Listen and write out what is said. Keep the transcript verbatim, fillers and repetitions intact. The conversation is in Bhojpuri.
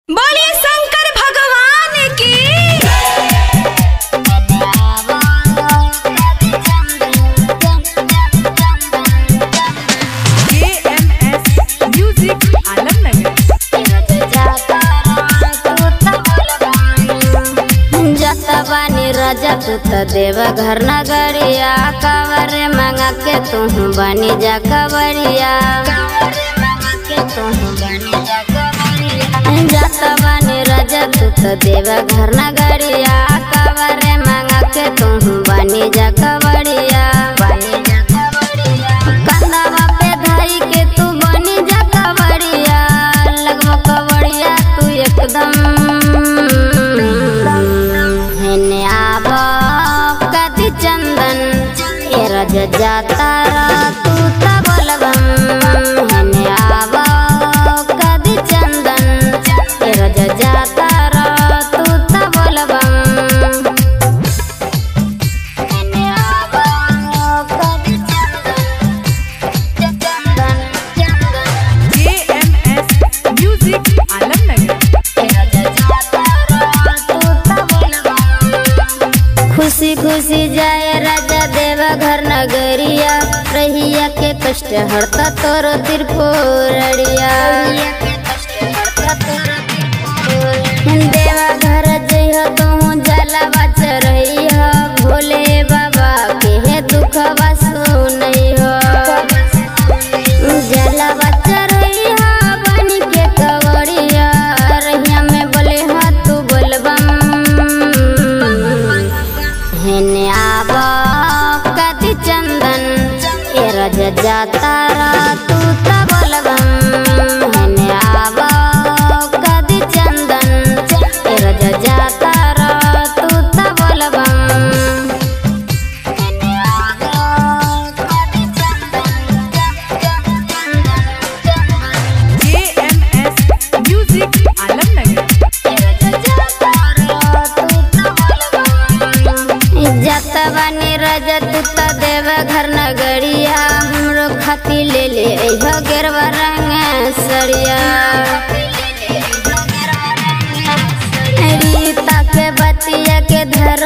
बोलिए शंकर भगवान की। के एम एस म्यूजिक आलमनगर। जाता बानी राजा तू त देव घर नगरिया, कावर मांगा के तू बनी जा कवरिया। जाता बानी राजा तू त देव घर नगरिया, कावर मांगा के तू बनी जा कवरिया। कंधवा पे धाई के तू बनी जा कवरिया, लगवा कवरिया तू एकदम चंदन ए रज जाता तू त बोलबम हने आवा कदी चंदन ए रज जाता तू त बोलबम हने आवा कदी चंदन Chandan Chandan. K M S music Alamnagar. खुशी खुशी जाए राजा देव घर नगरिया, रहिया के कष्ट हरता तोरो त्रिपुरड़िया। देवा घर जइह तू जलवा चढ़इह, भोले बाबा के है दुखवा सुनइह। जलवा चढ़इह बन के कवड़िया, रहिया में बोले हा तू बोलबम हेने आवा कदी चंदन ए रज जाता तू त बोलबम हेने आवा कदी चंदन ए रज जाता तू त बोलबम हेने आवा कदी Chandan K M S music Alamnagar. जतवानी राजा तू त देव घर नगरिया, हमरो खाती ले ले अइह गेरवा रंग सरिया। रीता के बतिया के धर